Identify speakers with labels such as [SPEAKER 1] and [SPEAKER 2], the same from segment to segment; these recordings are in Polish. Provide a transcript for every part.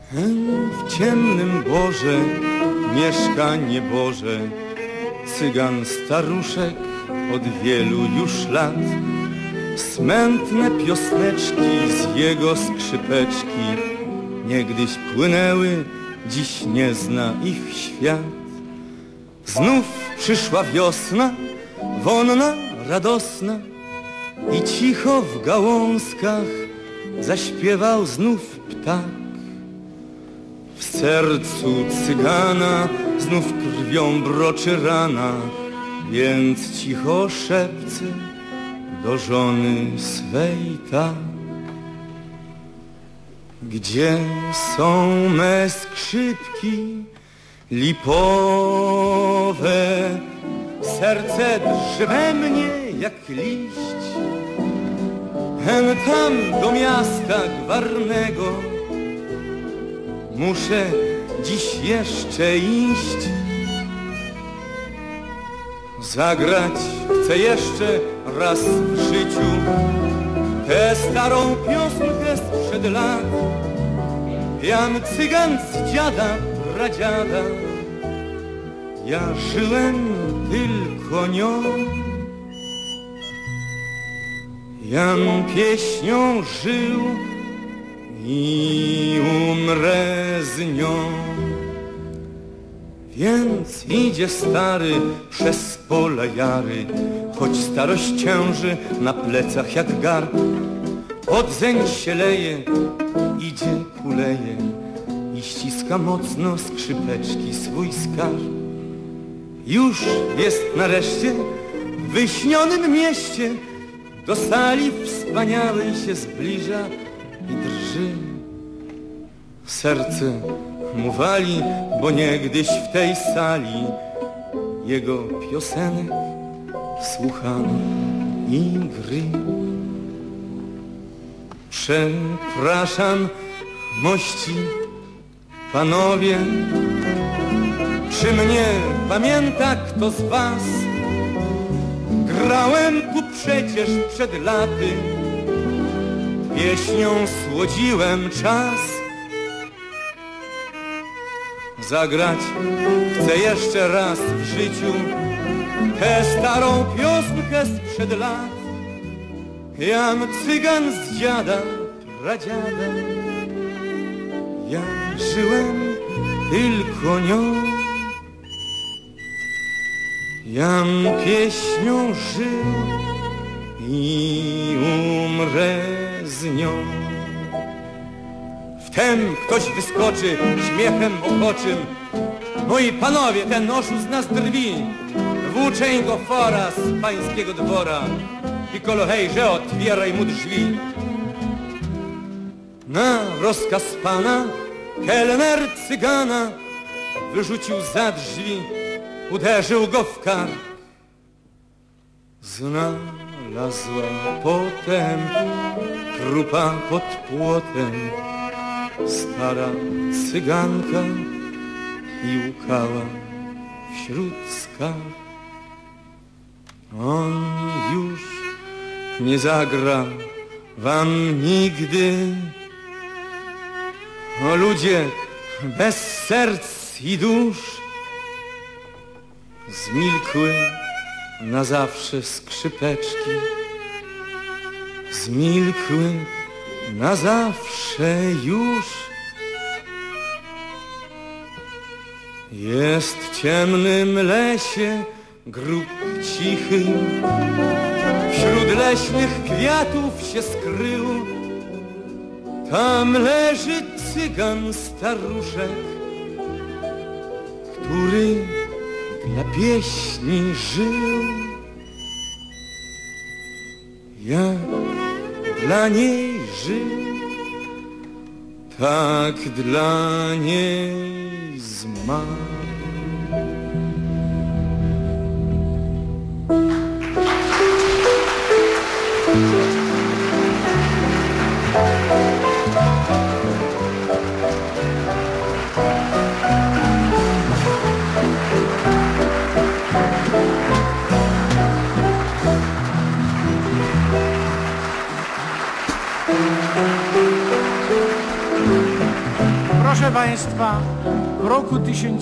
[SPEAKER 1] W ciemnym Boże mieszka nieboże cygan staruszek od wielu już lat. Smętne piosneczki z jego skrzypeczki niegdyś płynęły, dziś nie zna ich świat. Znów przyszła wiosna, wonna, radosna i cicho w gałązkach zaśpiewał znów ptak. W sercu cygana znów krwią broczy rana, więc cicho szepce do żony swej tak. Gdzie są me skrzypki lipowe? Serce drży we mnie jak liść. Hen tam do miasta gwarnego muszę dziś jeszcze iść. Zagrać chcę jeszcze raz w życiu tę starą piosenkę sprzed lat. Jam cygan z dziada, pradziada, ja żyłem tylko nią. Jam pieśnią żył i umrę z nią. Więc idzie stary przez pola jary, choć starość cięży na plecach jak garb. Odzeń się leje, idzie, kuleje i ściska mocno skrzypeczki swój skarb. Już jest nareszcie w wyśnionym mieście, do sali wspaniałej się zbliża i drży. Serce mu wali, bo niegdyś w tej sali jego piosenek słuchano i gry. Przepraszam, mości panowie, czy mnie pamięta kto z was? Grałem tu przecież przed laty, pieśnią słodziłem czas. Zagrać chcę jeszcze raz w życiu tę starą piosenkę sprzed lat. Jam cygan z dziada, pradziada, ja żyłem tylko nią. Jam pieśnią żył i umrę z nią. Wtem ktoś wyskoczy śmiechem ochoczym: moi panowie, ten oszust z nas drwi, włóczę go fora z pańskiego dwora. Piccolo, hejże, otwieraj mu drzwi. Na rozkaz pana kelner cygana wyrzucił za drzwi, uderzył go w kark. Znalazła potem trupa pod płotem stara cyganka i łkała wśród skarb. On już nie zagra wam nigdy, o ludzie bez serc i dusz. Zmilkły na zawsze skrzypeczki, zmilkły na zawsze już. Jest w ciemnym lesie grób cichy, wśród leśnych kwiatów się skrył. Tam leży cygan staruszek, który dla pieśni żył. Jak dla niej żył, tak dla niej zmarł.
[SPEAKER 2] Proszę Państwa, w roku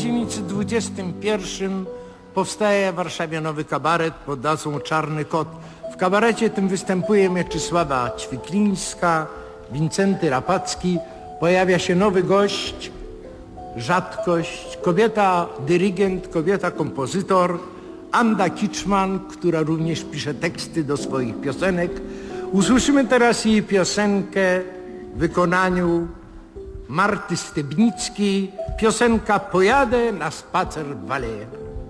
[SPEAKER 2] 1921 powstaje w Warszawie nowy kabaret pod nazwą Czarny Kot. W kabarecie tym występuje Mieczysława Ćwiklińska, Wincenty Rapacki. Pojawia się nowy gość, rzadkość, kobieta dyrygent, kobieta kompozytor, Anda Kiczman, która również pisze teksty do swoich piosenek. Usłyszymy teraz jej piosenkę w wykonaniu Marty Stebnickiej, piosenka Pojadę na spacer w Aleje.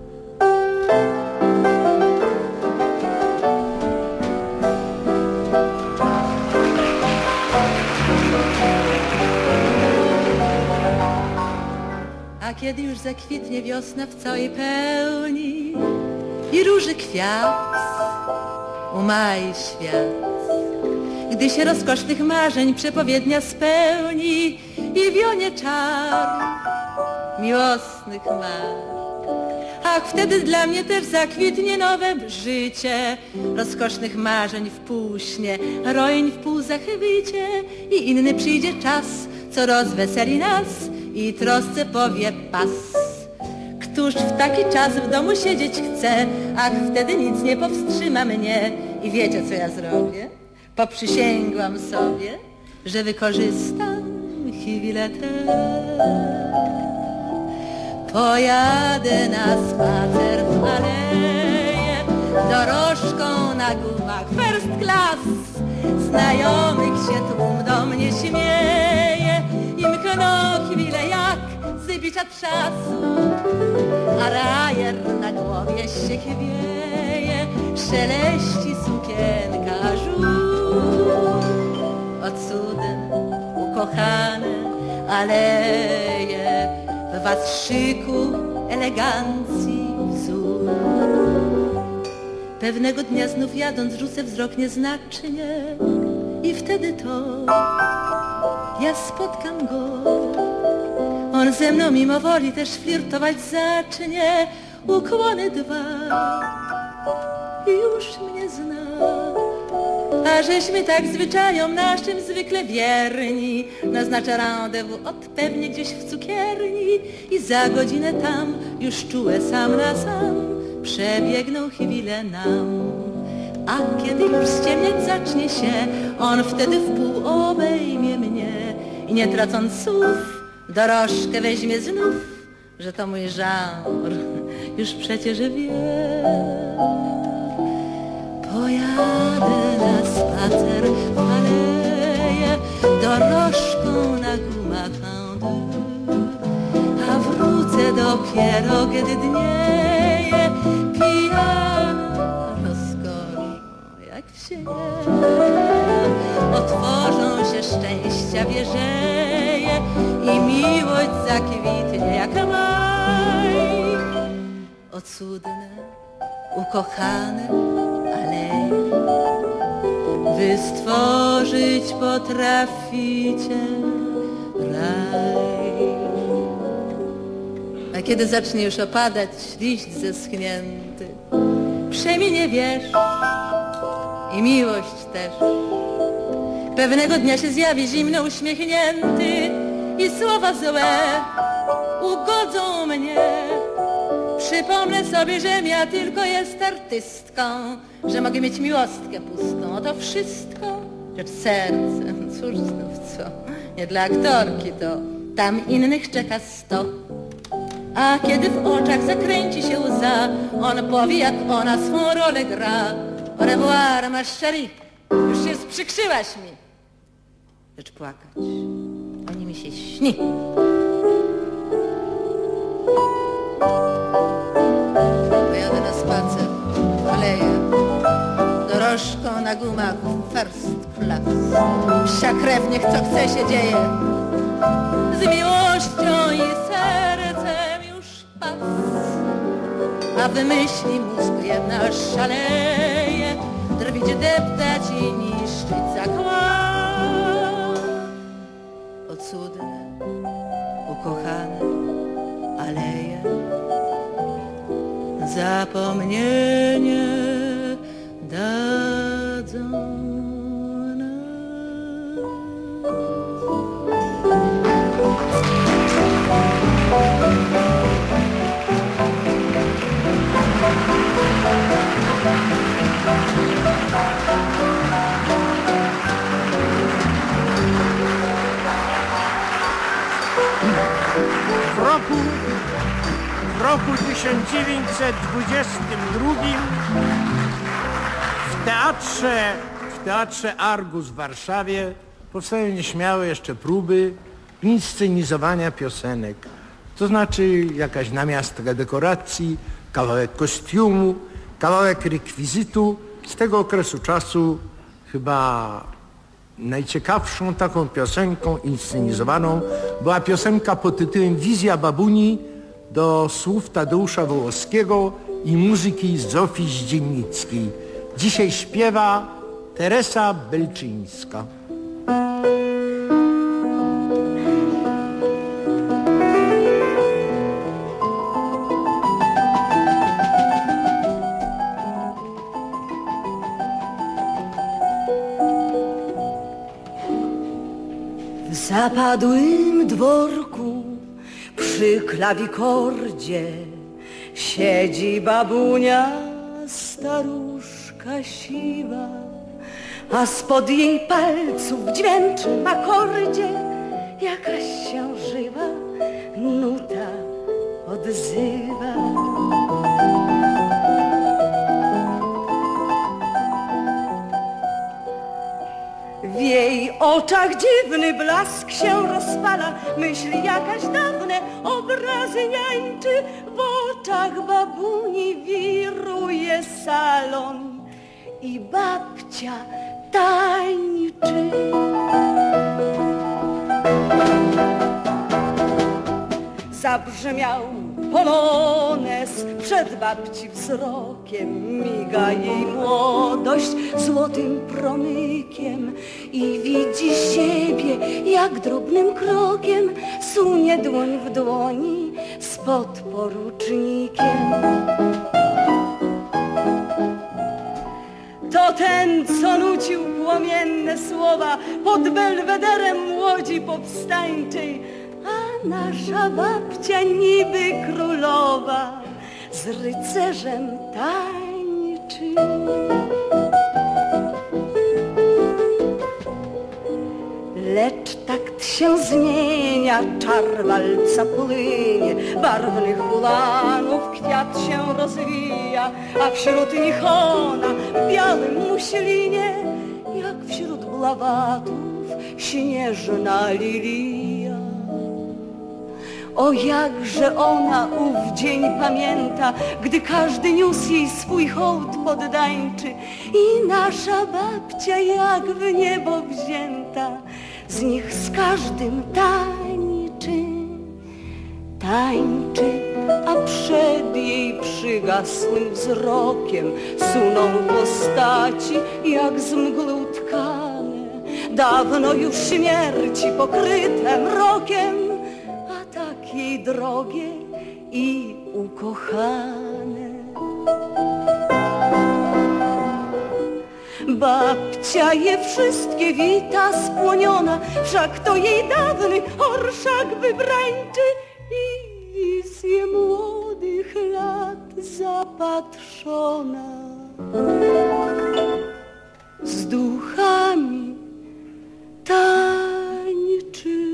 [SPEAKER 3] A kiedy już zakwitnie wiosna w całej pełni i róży kwiat umaj świat, gdy się rozkosznych marzeń przepowiednia spełni i wionie czar miłosnych mar. Ach, wtedy dla mnie też zakwitnie nowe życie, rozkosznych marzeń w pół śnie, roń w pół zachwycie i inny przyjdzie czas, co rozweseli nas i trosce powie pas. Któż w taki czas w domu siedzieć chce, ach, wtedy nic nie powstrzyma mnie. I wiecie, co ja zrobię? Poprzysięgłam sobie, że wykorzystam chwilę tę. Pojadę na spacer w aleję, dorożką na gumach first class. Znajomych się tłum do mnie śmieje i mkną chwilę jak z bicia trzasu. A rajer na głowie się chwieje, szeleści sukienka żółw. O cudem ukochane aleje, w was szyku, elegancji wzór. Pewnego dnia znów jadąc rzucę wzrok nieznacznie i wtedy to ja spotkam go. On ze mną mimo woli też flirtować zacznie, ukłony dwa i już mnie zna. A żeśmy tak zwyczajom naszym zwykle wierni, naznacza rendezvous pewnie gdzieś w cukierni i za godzinę tam już czułe sam na sam przebiegną chwile nam. A kiedy już ściemniać zacznie się, on wtedy wpół obejmie mnie i nie tracąc słów dorożkę weźmie znów, że to mój żanr, już przecież wie. Pojadę na spacer w aleję, dorożką na gumach a wrócę dopiero, kiedy dnieje pijana rozkoszą jak w śnie. Otworzą się szczęścia wieżeje i miłość zakwitnie jak maj. O cudne, ukochane aleje, wy stworzyć potraficie raj. A kiedy zacznie już opadać liść zeschnięty, przeminie wiersz i miłość też. Pewnego dnia się zjawi zimno uśmiechnięty i słowa złe ugodzą mnie. Przypomnę sobie, żem ja tylko jest artystką, że mogę mieć miłostkę pustą, oto wszystko. Lecz serce, cóż znów co, nie dla aktorki to, tam innych czeka 100. A kiedy w oczach zakręci się łza, on powie jak ona swą rolę gra. Au revoir, ma chérie, już się sprzykrzyłaś mi. Lecz płakać, oni mi się śni. Pojadę na spacer w aleję, dorożką na gumach first class. Psia krew, niech co chce się dzieje, z miłością i sercem już pas. A wymyśli mózg jedna szaleje, drwić, deptać i niszczyć zakład. O cudne, ukochane aleje, zapomnienie dadzą.
[SPEAKER 2] W roku 1922 w Teatrze Argus w Warszawie powstają nieśmiałe jeszcze próby inscenizowania piosenek. To znaczy jakaś namiastka dekoracji, kawałek kostiumu, kawałek rekwizytu. Z tego okresu czasu chyba najciekawszą taką piosenką inscenizowaną była piosenka pod tytułem Wizja babuni do słów Tadeusza Wołowskiego i muzyki Zofii Zdziennickiej. Dzisiaj śpiewa Teresa Belczyńska.
[SPEAKER 3] W zapadłym dworku przy klawikordzie siedzi babunia, staruszka siwa, a spod jej palców w dźwięcznym akordzie jakaś się żywa nuta odzywa. W jej oczach dziwny blask się rozpala, myśli jakaś dawne, obrazy niańczy. W oczach babuni wiruje salon i babcia tańczy. Zabrzmiał polones przed babci wzrokiem, miga jej młodość złotym promykiem i widzi siebie, jak drobnym krokiem sunie dłoń w dłoni z podporucznikiem. To ten, co nucił płomienne słowa pod belwederem łodzi powstańczej, a nasza babcia niby królowa z rycerzem tańczy. Lecz takt się zmienia, czar walca płynie, barwnych hulanów kwiat się rozwija, a wśród nich ona w białym muślinie, jak wśród blawatów śnieżna lilia. O jakże ona ów dzień pamięta, gdy każdy niósł jej swój hołd poddańczy i nasza babcia jak w niebo wzięta z nich z każdym tańczy. Tańczy, a przed jej przygasłym wzrokiem suną postaci jak z mgły utkane, dawno już śmierci pokryte mrokiem, a tak jej drogie i ukochane. Babcia je wszystkie wita spłoniona, wszak to jej dawny orszak wybrańczy i wizję młodych lat zapatrzona. Z duchami tańczy.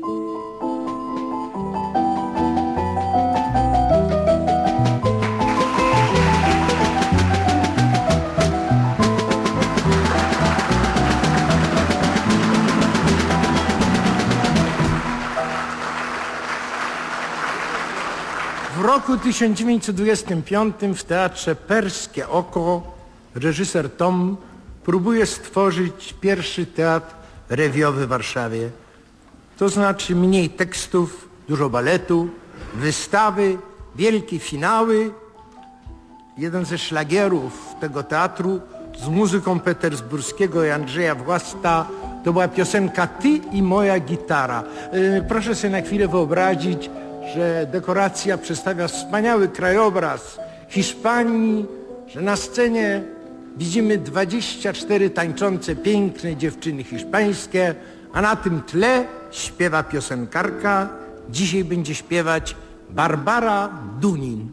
[SPEAKER 2] W roku 1925 w Teatrze Perskie Oko reżyser Tom próbuje stworzyć pierwszy teatr rewiowy w Warszawie. To znaczy mniej tekstów, dużo baletu, wystawy, wielkie finały. Jeden ze szlagierów tego teatru z muzyką Petersburskiego i Andrzeja Własta to była piosenka Ty i moja gitara. Proszę sobie na chwilę wyobrazić, że dekoracja przedstawia wspaniały krajobraz Hiszpanii, że na scenie widzimy 24 tańczące piękne dziewczyny hiszpańskie, a na tym tle śpiewa piosenkarka. Dzisiaj będzie śpiewać Barbara Dunin.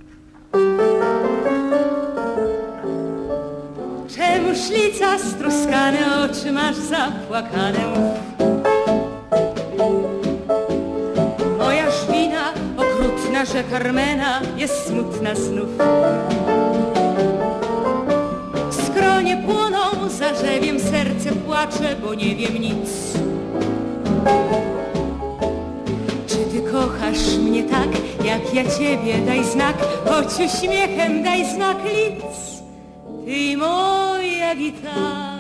[SPEAKER 3] Czemu szlica struskane, oczy masz zapłakane? twarzy Carmena jest smutna znów. Skronie płoną, zarzewiem serce płacze, bo nie wiem nic. Czy ty kochasz mnie tak, jak ja ciebie? Daj znak, choć uśmiechem daj znak lic. Ty moja gitara,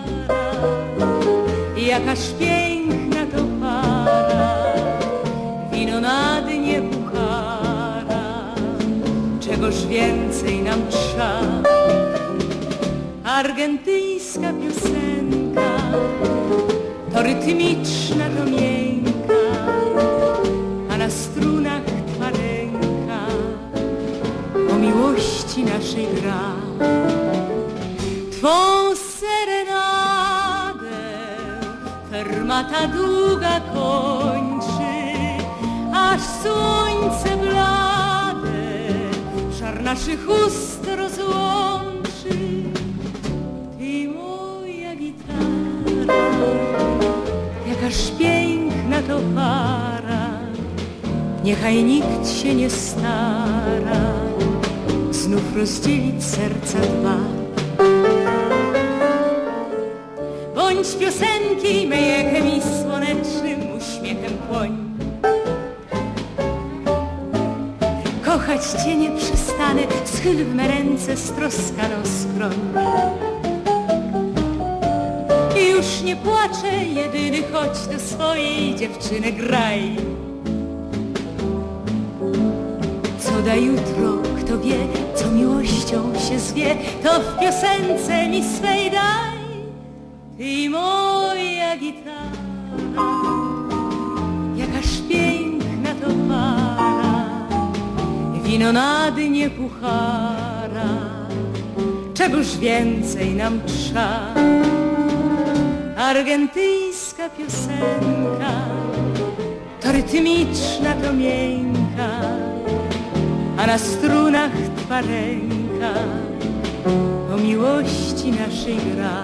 [SPEAKER 3] jakaż piękna to para, wino na dnie puchara, czegoż więcej nam trza. Argentyńska piosenka, to rytmiczna, to miękka, a na strunach twa ręka o miłości naszej gra. Twą serenadę fermata długa kończy, aż słońce blade żar naszych ust rozłączy. Ty moja gitara, jakaż piękna to para, niechaj nikt się nie stara znów rozdzielić serca dwa. Bądź piosenki mej echem i słonecznym uśmiechem płoń. Kochać cię nie przestanę, schyl w me ręce stroskaną skroń. I już nie płaczę, jedyny, chodź do swojej dziewczyny graj. Co da jutro, kto wie, co miłością się zwie, to w piosence mi swej daj. Ty moja gitara, jakaż piękna to para, wino na dnie puchara, czegoż więcej nam trza. Argentyńska piosenka, to rytmiczna, to miękka, a na strunach twa ręka o miłości naszej gra.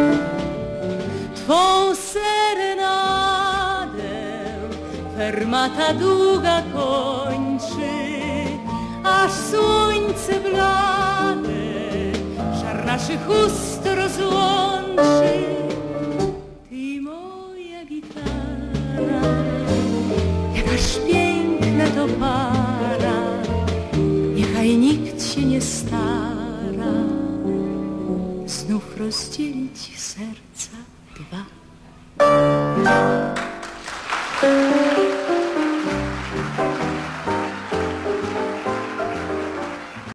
[SPEAKER 3] Twą serenadę fermata długa kończy, aż słońce blade żar naszych ust rozłączy. Ty moja gitara, jakaż piękna to para, niechaj nikt się nie stara znów rozdzielić serce.